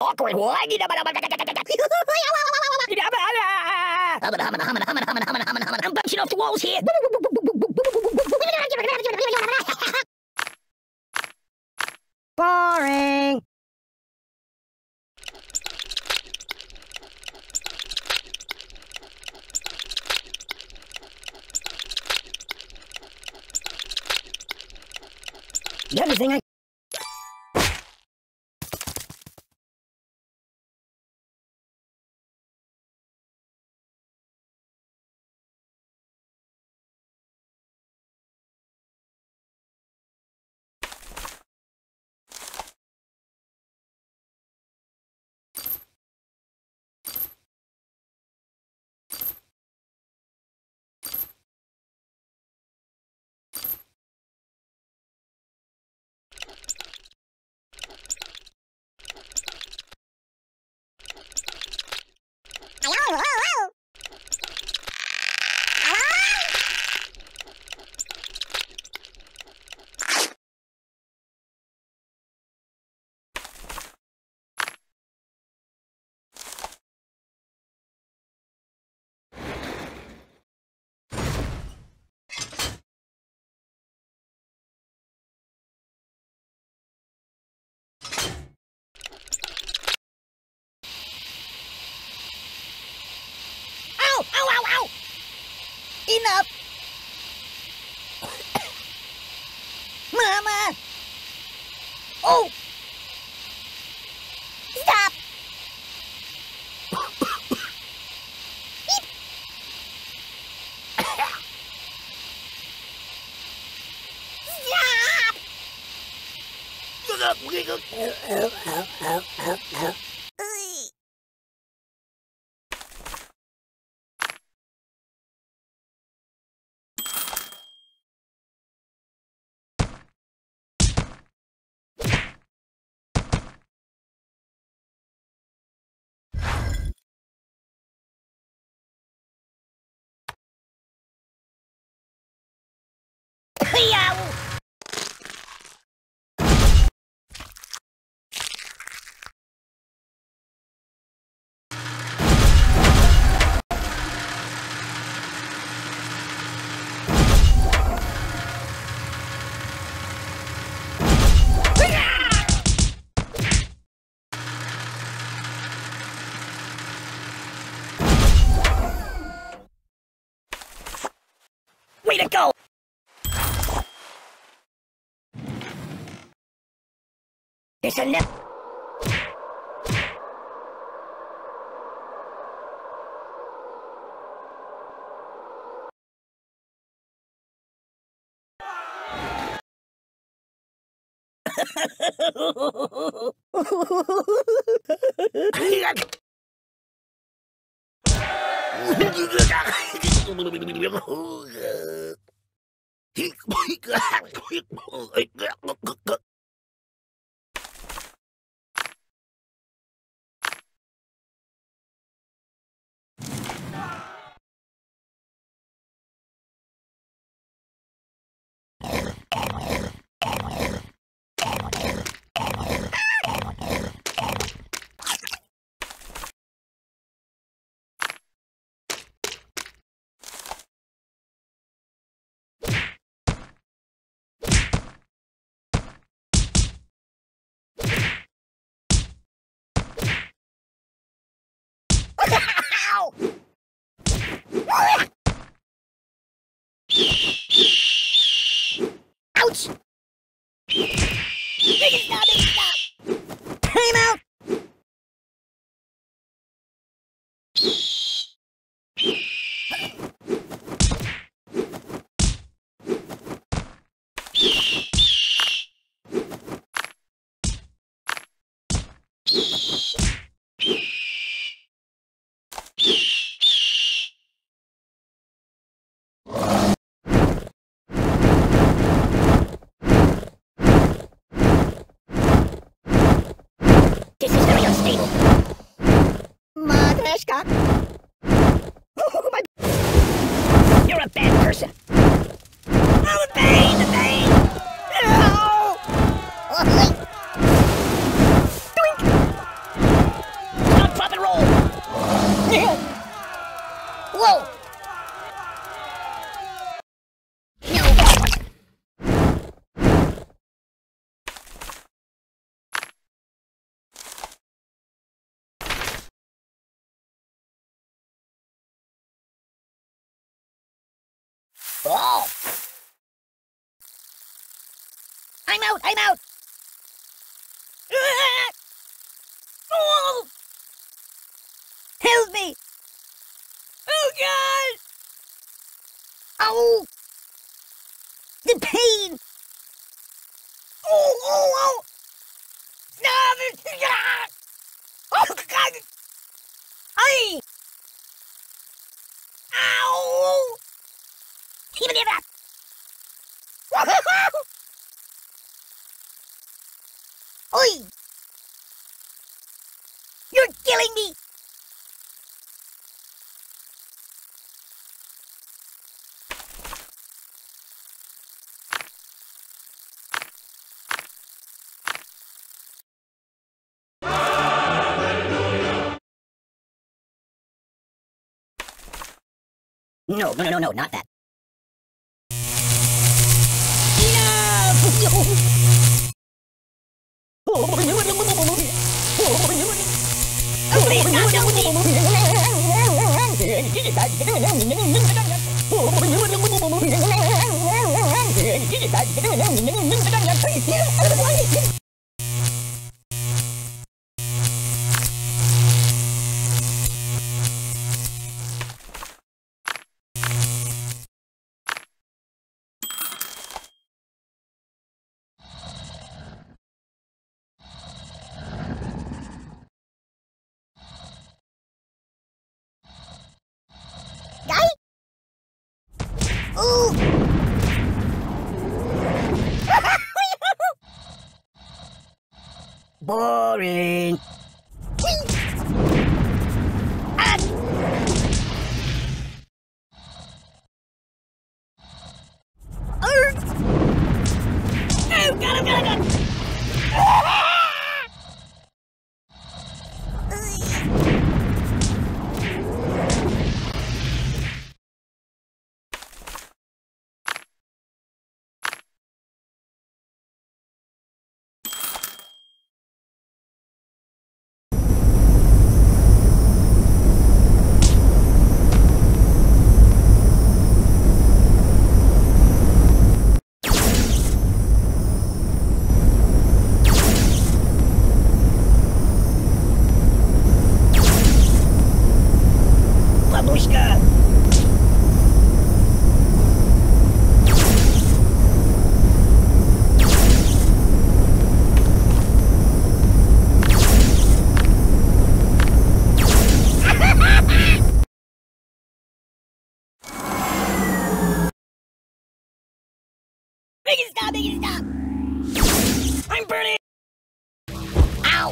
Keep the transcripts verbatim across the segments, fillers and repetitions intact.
awkward one. I'm bouncing off the walls here. Boring. The other thing I... Ow, ow, ow! Enough! Mama! Oh! Stop! Stop! Way to go! It's a net. Ow! Ouch! Make it stop! Make it stop! Time out! This is very unstable. Matryoshka. Oh, my... You're a bad person. Oh, the pain, the pain. No! Doink! Oh! I'm out! I'm out! Ah! Oh! Help me! Oh, God! Oh! The pain! Oh, oh, oh! Stop it! Ah! Oh, God! Ay! Ow! Even if that! Oi! You're killing me! No, no, no, no, no, not that. No! Oh, please, stop, don't leave! Guy? Ooh! Boring. Ah! Oh, God, oh, God, oh, God. Babushka! Make it stop! Make it stop! I'm burning! Ow!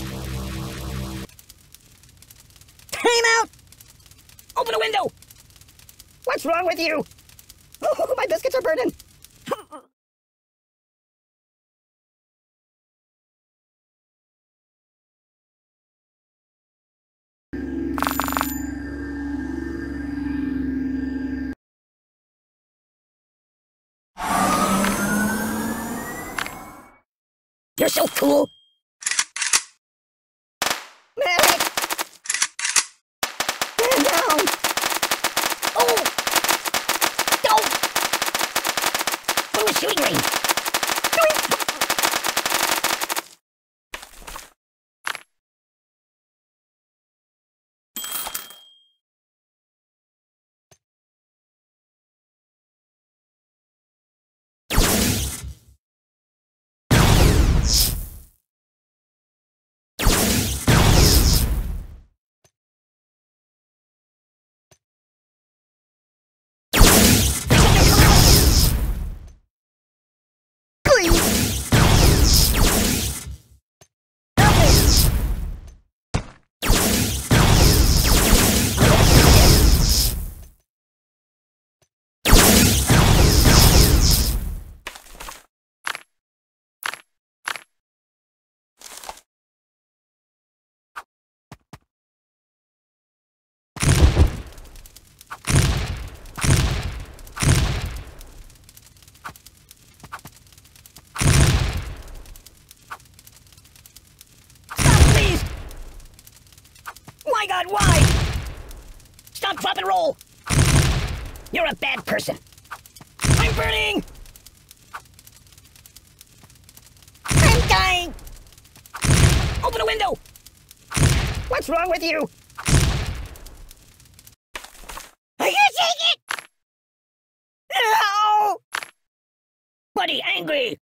Time out! Open a window! What's wrong with you? Oh, my biscuits are burning! You're so cool! Medic! Stand down! Oh! Don't! From the shooting range! My God, why? Stop, drop, and roll! You're a bad person. I'm burning! I'm dying! Open a window! What's wrong with you? I can't take it! No! Buddy, angry!